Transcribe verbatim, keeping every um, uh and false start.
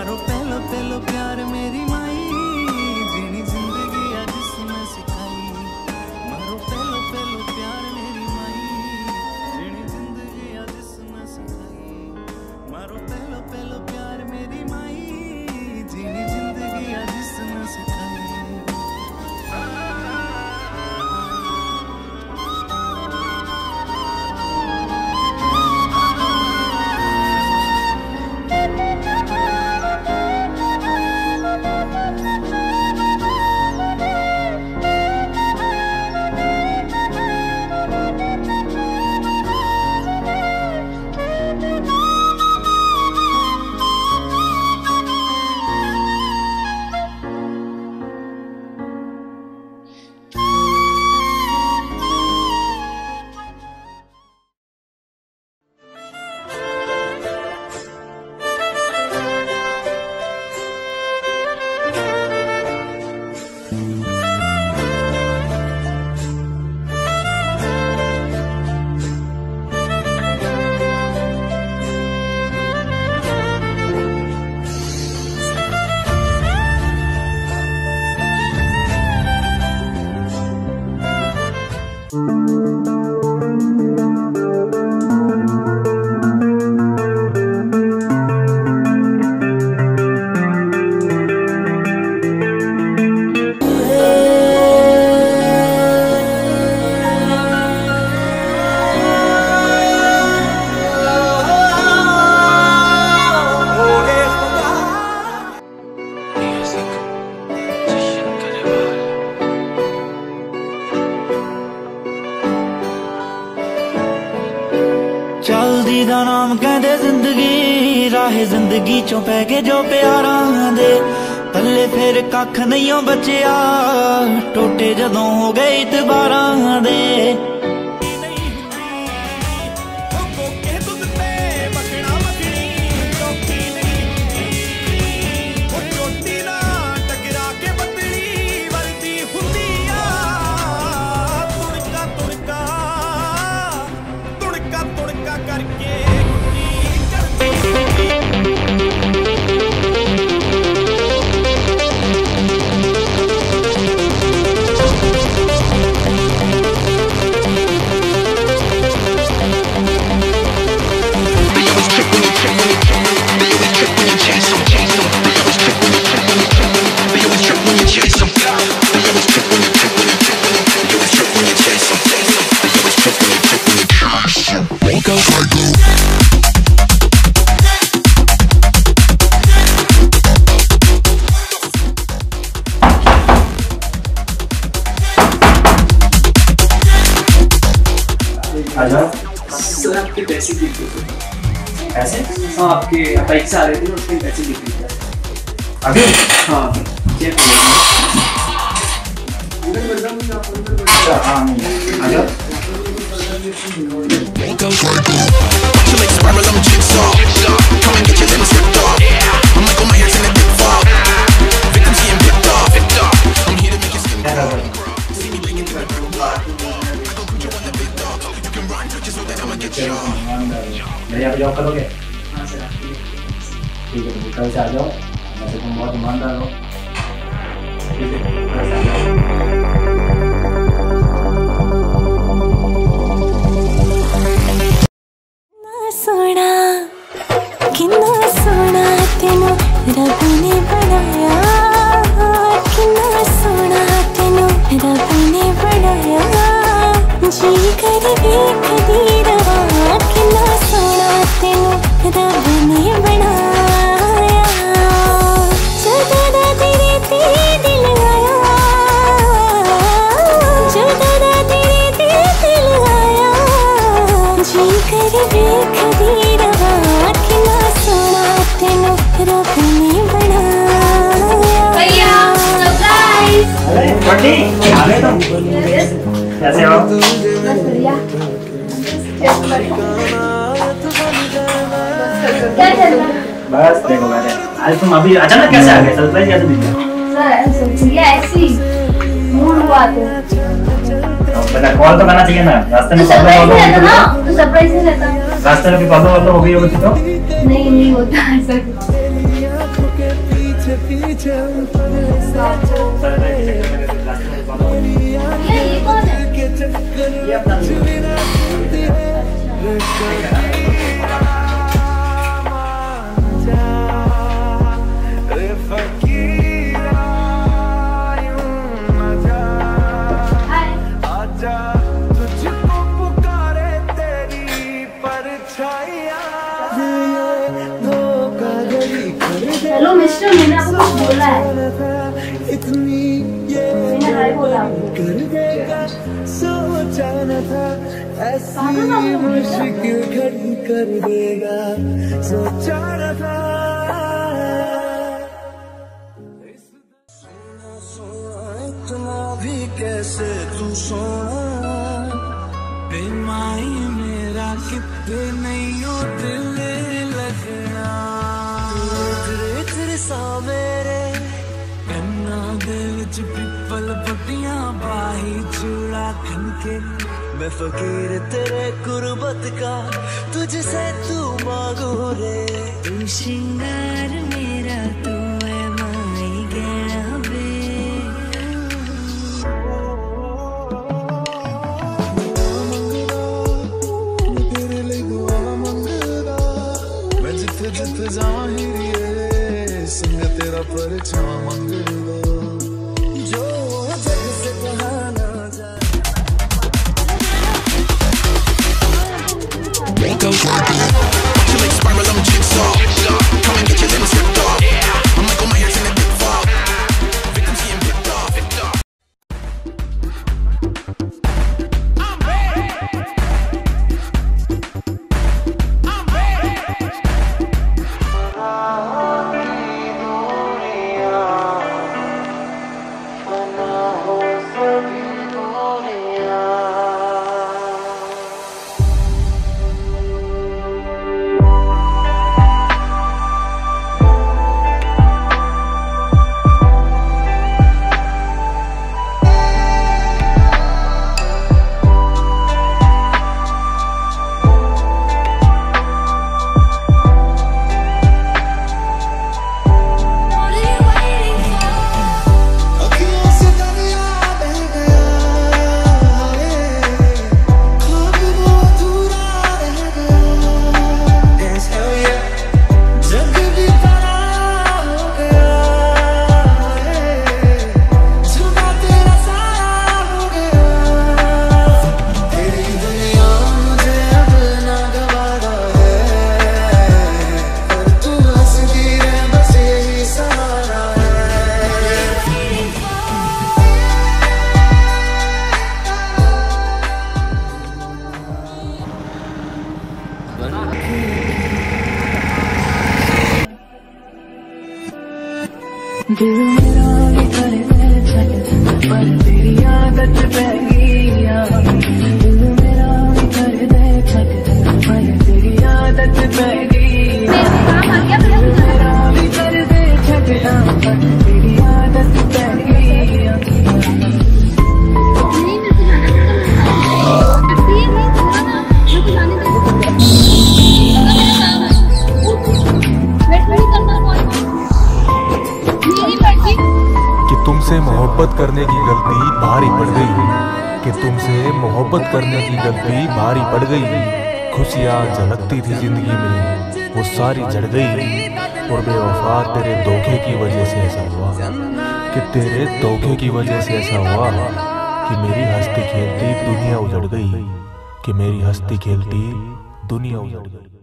मारो पहलो पहलो प्यार मेरी माई जीनी जिंदगी आज जिसने सिखाई मारो पहलो पहलो प्यार मेरी माई जीनी जिंदगी आज जिसने सिखाई मारो पहलो पहलो प्यार मेरी माई जीनी जिंदगी आज जिसने सिखाई। चलदी दा नाम कहंदे जिंदगी राहे जिंदगी चों पै के जो प्यारां दे पल्ले फिर कख नहीं हो बचिया टोटे जदों हो गए इतबारां दे। सर आपके पैसे गिर गए। पैसे? हाँ आपके बाइक से आ रहे थे उसके पैसे गिर गए। अभी? हाँ चेक अच्छा हाँ नहीं आ जाओ। मेरे यहाँ पे जॉब करोगे? हाँ सर। ठीक है तो कल से आ जाओ। वैसे तुम बहुत ईमानदार हो। ठीक है कल से आ जाओ। सोना कितना सोना तेनू रब ने बनाया कितना सोना तेनू रब ने बनाया जी कर देख दी रहा कितना सोना तेनू रब ने बनाया जदा तेरे ते दिल आया जदा तेरे ते दिल आया जी कर देख दी रहा कितना सोना तेनू रब ने बनाया। भैया सरप्राइज। अरे बंटी आ गए तुम? कैसे हो? बस बढ़िया। क्या चल रहा है? बस देखो मैंने आज तुम अभी अचानक कैसे आ गए? सरप्राइज कैसे मिल गया? सर भैया ऐसी मूड हुआ तो बेटा कॉल तो करना चाहिए ना। रास्ते में सरप्राइज रहता ना तो सरप्राइज ही रहता। रास्ते में भी कॉल तो हो गई होगी तो? नहीं नहीं होता है सर। पीछे मेरी आंखें के चक्कर कुछ भी ना सुनती है। रे फकीरा यूं न जा, आजा तुझको पुकारे तेरी परछाइयां। हेलो मिस्टर, मैंने आपको कुछ बोला है। इतनी ये मैंने हाय बोला आपको। कर देगा सोचा न था, ऐसी मुश्किल खड़ी कर देगा सोचा न था। सोना सोना इतना भी कैसे तू सोना, बेमाई मेरा कितने नहीं हो दिल लगना। मेरे कन्ना दे विच पिपल पट्टियां बाही चूड़ा खनके, मैं फकीर तेरे गुरबत का तुझसे तू मांगू रे। तू श्रृंगार मेरा तू है माई गहना बे। तेरे लिए दुआ मंगदा मैं जिथे जिथे जाहिर संग तेरा परछावा मंग लो, जो जग से कहा ना जाए। दिल मेरा भी करे छट पर तेरी आदत पै गई। दिल मेरा भी करे छट पर तेरी आदत पै गई। दिल मेरा भी करे छट पर तेरी आदत पै गई। तुमसे मोहब्बत करने की गलती भारी पड़ गई, कि तुमसे मोहब्बत करने की गलती भारी पड़ गई। खुशियाँ झलकती थी जिंदगी में वो सारी झड़ गई, और बेवफा तेरे धोखे की वजह से ऐसा हुआ, कि तेरे धोखे की वजह से ऐसा हुआ कि मेरी हंसती खेलती दुनिया उजड़ गई, कि मेरी हंसती खेलती दुनिया उजड़ गई।